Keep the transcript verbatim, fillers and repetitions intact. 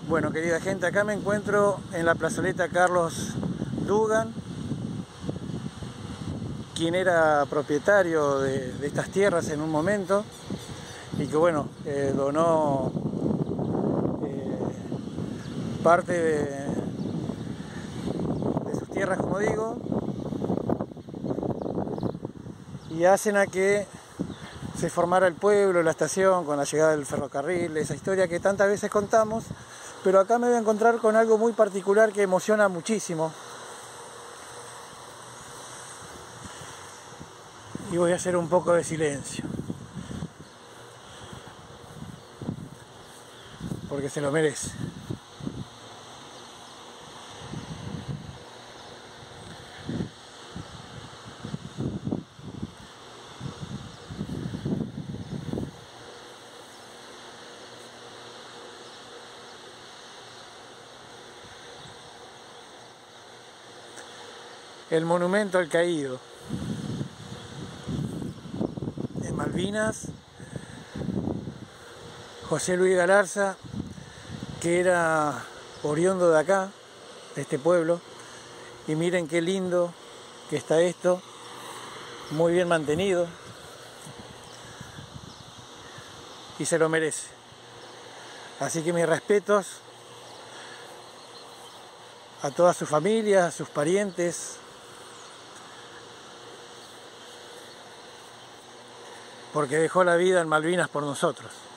Bueno, querida gente, acá me encuentro en la plazoleta Carlos Dugan, quien era propietario de, de estas tierras en un momento y que, bueno, eh, donó eh, parte de, de sus tierras, como digo, y hacen a que se formara el pueblo, la estación, con la llegada del ferrocarril, esa historia que tantas veces contamos. Pero acá me voy a encontrar con algo muy particular que emociona muchísimo. Y voy a hacer un poco de silencio, porque se lo merece. El monumento al caído en Malvinas, José Luis Galarza, que era oriundo de acá, de este pueblo, y miren qué lindo que está esto, muy bien mantenido, y se lo merece. Así que mis respetos a toda su familia, a sus parientes, porque dejó la vida en Malvinas por nosotros.